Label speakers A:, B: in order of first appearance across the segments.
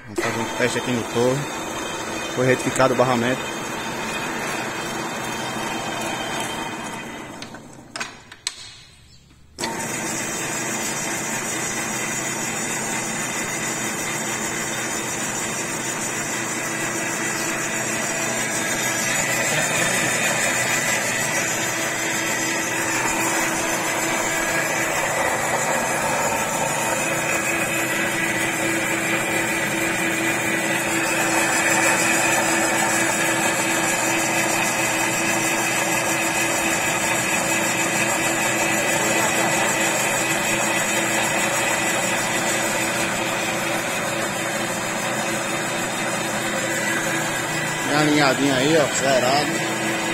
A: Vamos fazer um teste aqui no torno. Foi retificado o barramento. Alinhadinho aí, ó, zerado.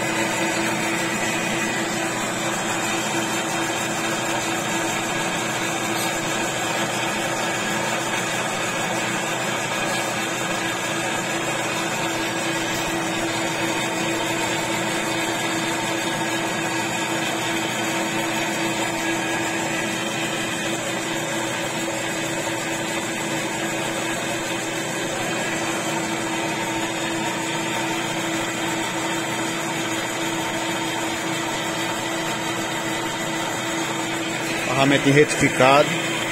A: Barramento retificado.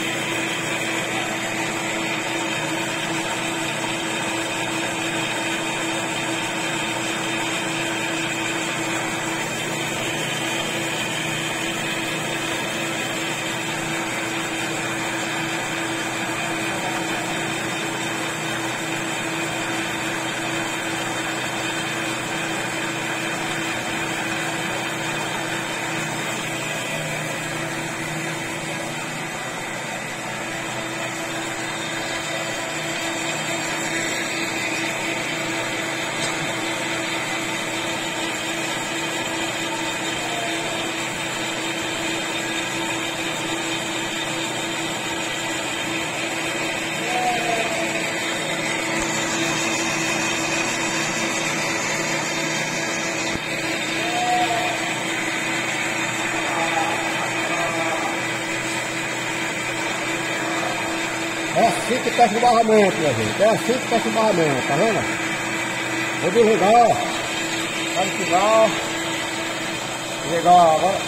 B: É assim que fecha o barramento, minha gente. É assim que fecha o barramento, tá vendo? Vou desligar, ó. Tá no final. Desligar agora.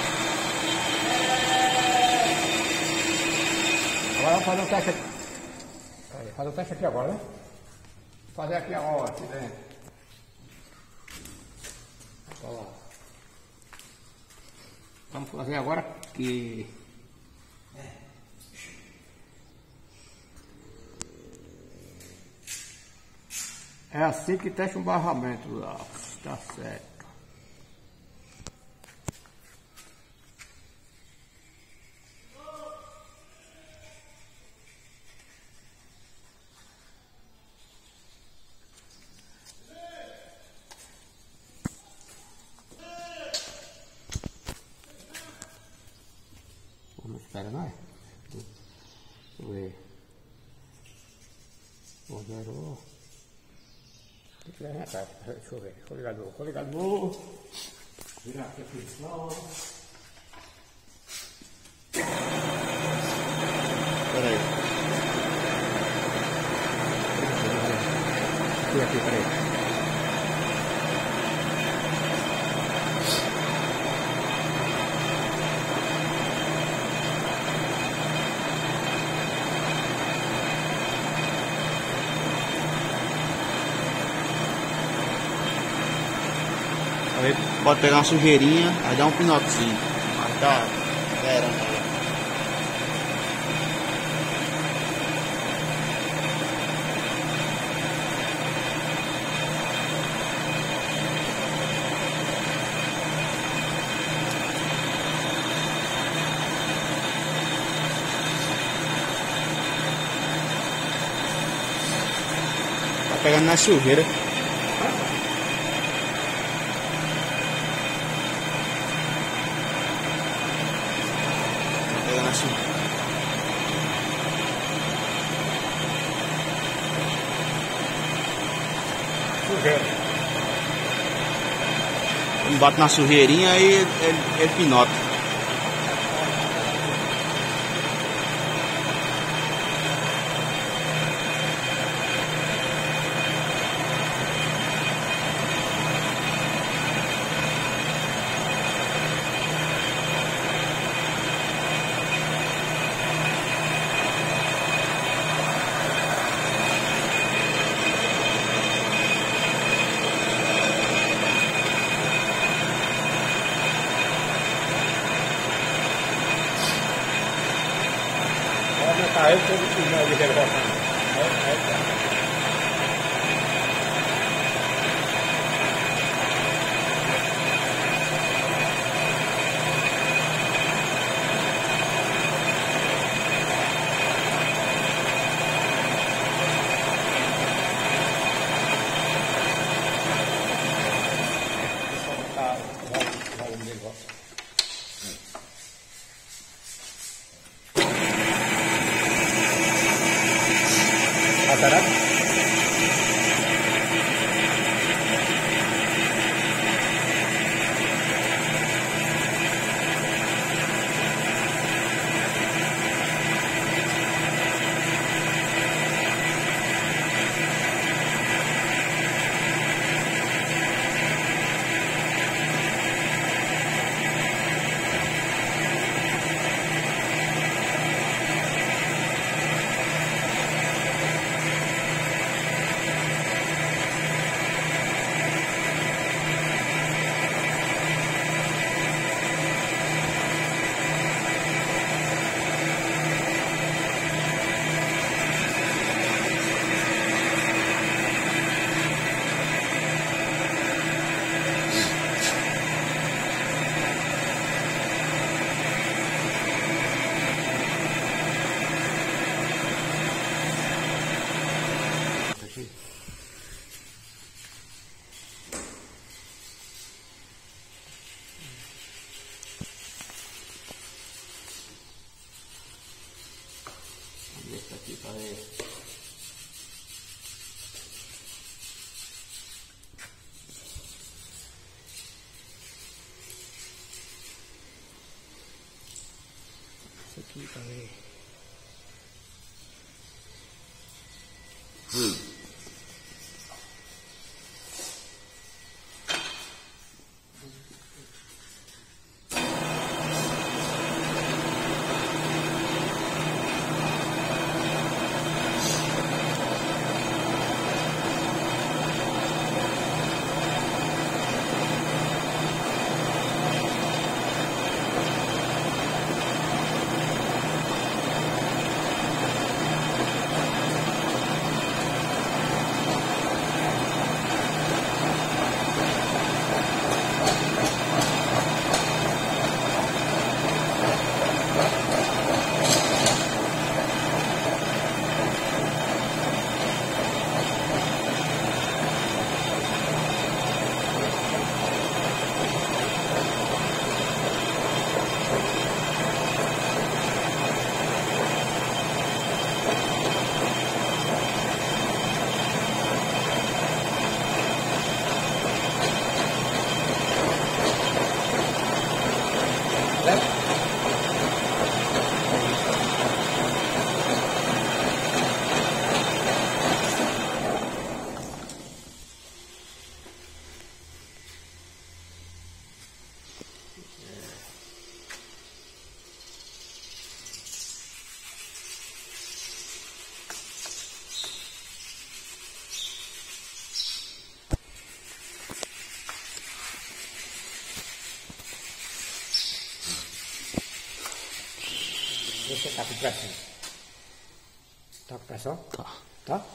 B: Agora vamos fazer um teste aqui. Aí, fazer um teste aqui agora, né? Vou fazer aqui agora, aqui dentro. Olha lá. Vamos fazer agora aqui. É assim que testa um barramento lá, tá certo. Vamos esperar, não é? Deixa eu ver. Zerou. Deixa eu ver, coligador. Virar aqui a pressão.
A: Pera aí.
B: Aqui, peraí.
A: Aí pode pegar uma sujeirinha, aí dá um pinotezinho. Aí tá zerando aí. Tá pegando na sujeira. Assim.
B: Sujeira.
A: Quando bate na sujeirinha aí ele pinota.
B: Aí eu tô de revoltando. Será? Esse aqui para ver. Esse aqui para ver. Você tá com pressão? Tá com pressão?
A: Tá.
B: Tá?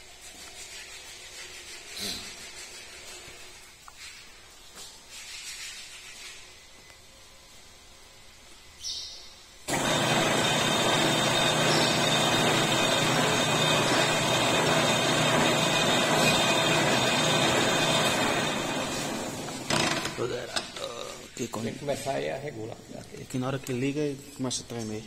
A: Tem
B: que começar aí a regular.
A: É que na hora que liga começa a tremer.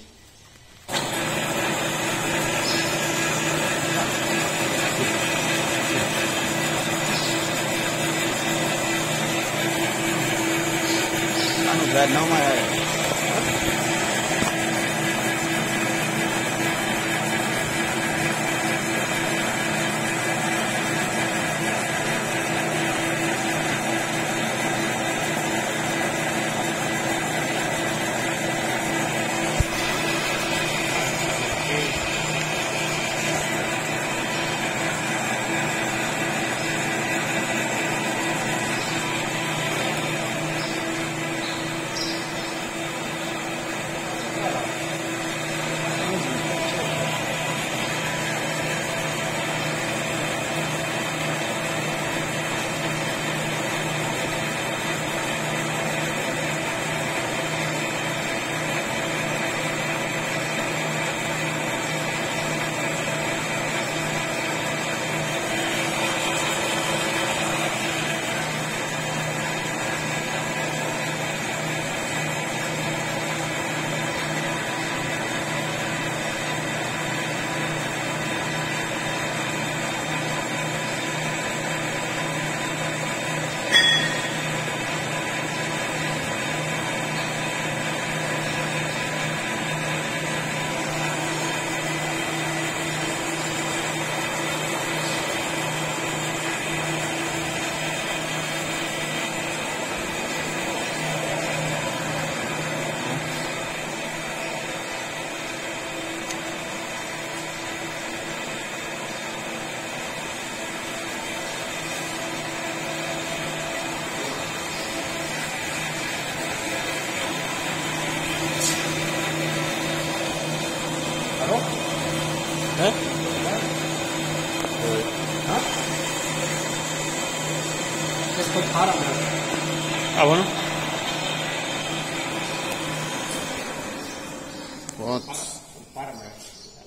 A: Tá no velho não, mas é.
B: esse foi paramento.
A: Tá bom, né? Pronto.
B: Paramento.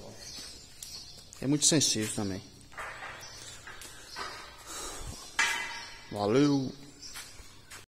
A: É muito sensível também. Valeu.